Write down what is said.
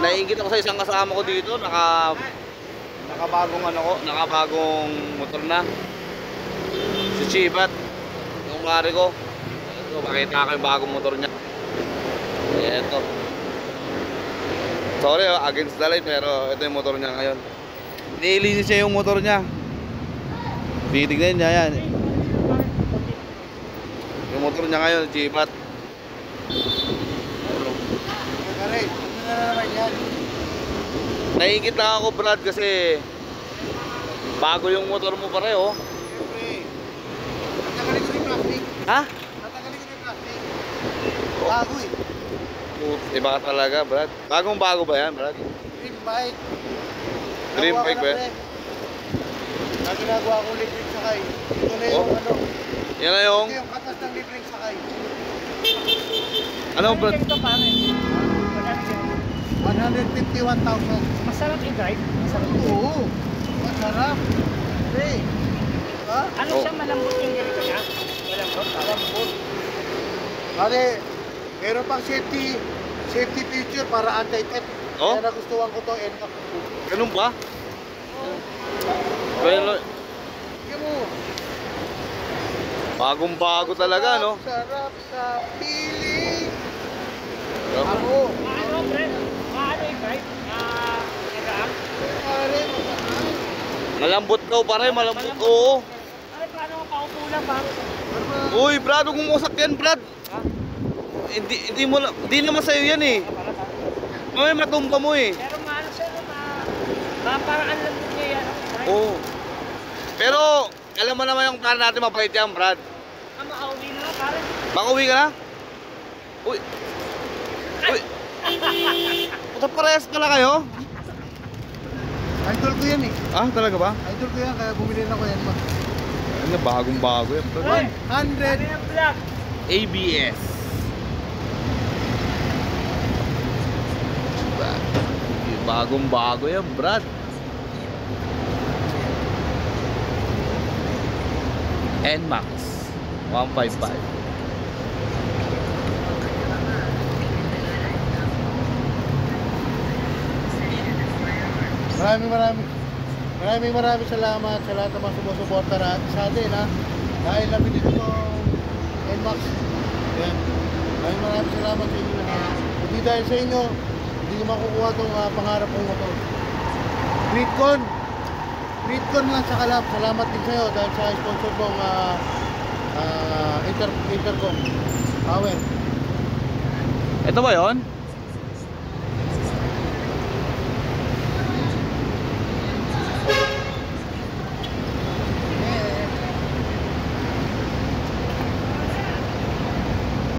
naiingit ako sa isang kasama ko dito, nakabagong ano ko, nakabagong motor na. Si Chibat, yung pare ko. Ito, makita ko yung bagong motor niya. Ito. Sorry, against the light, pero ito yung motor niya ngayon. Nilinis niya yung motor niya. Titignan niya yan. Yung motor niya ngayon, Chibat. Naiingit lang ako, Brad, kasi bago yung motor mo pareho. Tatagalin ko yung plastic. Ha? Tatagalin ko yung plastic. Bago eh. Iba ka talaga, Brad. Bagong bago ba yan, Brad? Dream bike. Dream bike ba yan? Na ginagawa ko libreng sakay. Ito na yung ano. Yan na yung... Ito yung katas ng libreng sakay. Ano, Brad? Ito pare. 151,000. Masarap i-drive. Masarap. Oo. Masarap. Hey. Ha? Ano siya, malambot yung ganito niya? Malambot? Malambot. Pare, meron pang safety feature para anti-theft. Oh? Kaya nagustuhan ko to NMAX. Ganun ba? Well, Tingnan mo. bagong bago talaga, no? Sarap sa piling. Sarap. Ako. Ano, pre? Ano i-drive? Pare, masarap. Malambot daw, pare. Malambot. Oo. Ay, paano makaupo lang pare? Uy, Brad, huwag mong usakyan, Brad. Hindi naman sa'yo yan eh. May matumba mo eh. Pero maano siya, parang ang lambot niya yan. Oo. Pero, alam mo naman yung plan natin, mabait yan, Brad. Makauwi na lang pare. Makauwi ka na? Uy. Uy. Puta, parehas pala kayo? Idol ko yan eh. Ah, talaga ba? Idol ko yan, kaya bumili na ko yan. Ano, bagong bago yan. Ay, 100. ano yung vlog? ABS. Bagong bago yan, Brad. NMAX 155. Maraming salamat sa lahat ng mga sumusuporta sa atin ha. Dahil nabili ko itong NMAX. Yan. Maraming salamat sa inyo lahat. Hindi dahil sa inyo, hindi ko makukuha itong pangarap kong motor. Gridcon lang sa kalab. Salamat din sa'yo dahil sa sponsor kong Intercom Power. Ito ba yon?